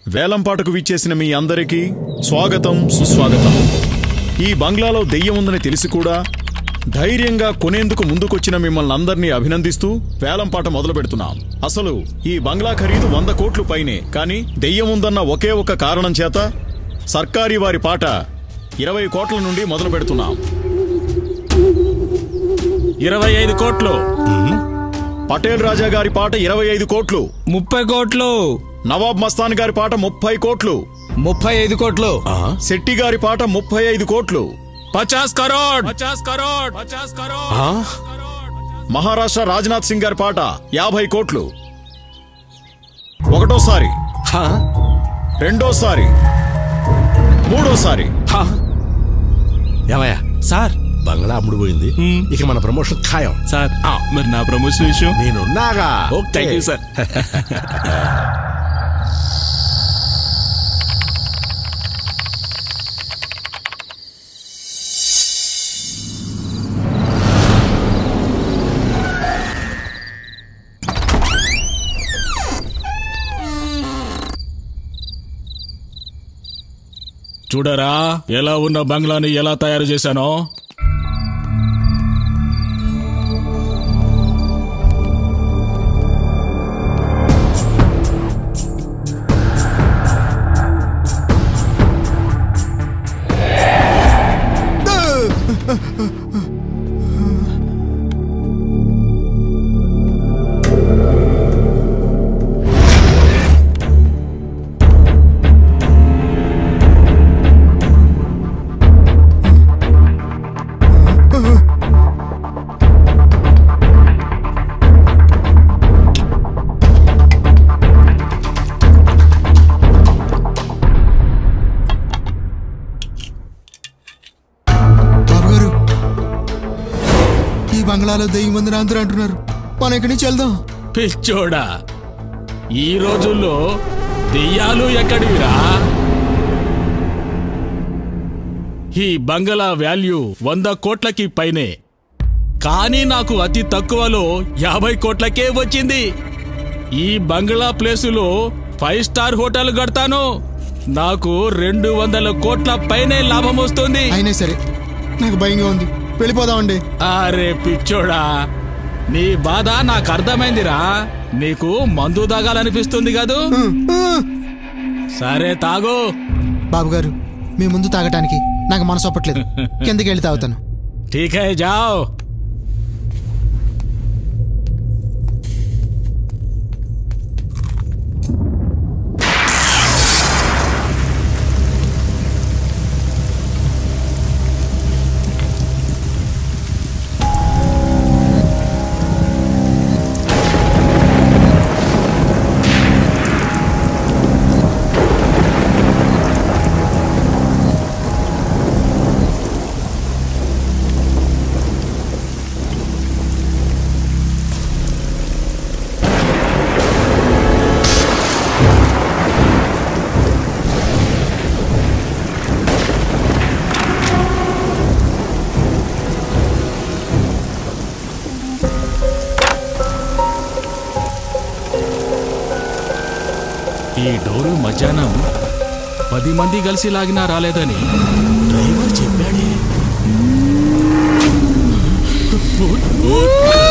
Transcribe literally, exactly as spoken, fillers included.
వేలంపాటకు విచ్చేసిన మీ అందరికీ స్వాగతం సుస్వాగతం. ఈ బంగ్లాలో దెయ్యం ఉందని తెలిసి కూడా ధైర్యంగా కొనేందుకు ముందుకొచ్చిన మిమ్మల్ని అందరినీ అభినందిస్తూ వేలంపాట మొదలు పెడుతున్నాం. అసలు ఈ బంగ్లా ఖరీదు వంద కోట్లు పైనే. కానీ దెయ్యం ఉందన్న ఒకే ఒక కారణం చేత సర్కారీ వారి పాట ఇరవై కోట్ల నుండి మొదలు పెడుతున్నాం. ఇరవై ఐదు కోట్లు. పటేల్ రాజా గారి పాట ఇరవై ఐదు కోట్లు. ముప్పై కోట్లు. నవాబ్ మస్తాన్ గారి పాట ముప్పై కోట్లు. ముప్పై ఐదు కోట్లు. శెట్టి గారి పాట ముప్పై ఐదు కోట్లు. పచాస్ కరోడ్. పచాస్ కరోడ్. పచాస్ కరోడ్. మహారాష్ట్ర రాజ్నాథ్ సింగ్ గారి పాట యాభై కోట్లు. ఒకటోసారి, రెండోసారి, మూడోసారి. ఏమయ్యా సార్, బంగ్లా అమ్ముడు పోయింది. ఇక మన ప్రమోషన్ ఖాయం సార్. మరి నా ప్రమోషన్ విషయం నేనున్నాగా. Thank you sir. చూడరా ఎలా ఉన్న బంగ్లాని ఎలా తయారు చేశానో. బంగ్లాలో దెయ్యం మంది అందరూ అంటున్నారు. మనం ఇక్కడి నుంచి వెళ్దాం. పిచ్చోడా, ఈ రోజుల్లో దెయ్యాలు ఎక్కడివిరా? ఈ బంగ్లా వాల్యూ వంద కోట్లకి పైనే. కానీ నాకు అతి తక్కువలో యాభై కోట్లకే వచ్చింది. ఈ బంగ్లా ప్లేసులో ఫైవ్ స్టార్ హోటల్ కడతాను. నాకు రెండు వందల కోట్ల పైనే లాభం వస్తుంది. అయినా సరే నాకు భయంగా ఉంది. వెళ్ళిపోదామండి. అరే పిచ్చోడా, నీ బాధ నాకు అర్థమైందిరా. నీకు మందు తాగాలనిపిస్తుంది కదూ? సరే తాగు. బాబు గారు, మీ ముందు తాగటానికి నాకు మనసు ఒప్పట్లేదు. కిందకి వెళ్ళి తాగుతాను. ఠీక్ హై, జావ్. ఈ డోరు మధ్యాహ్నం పది మంది కలిసి లాగినా రాలేదని డ్రైవర్ చెప్పాడే.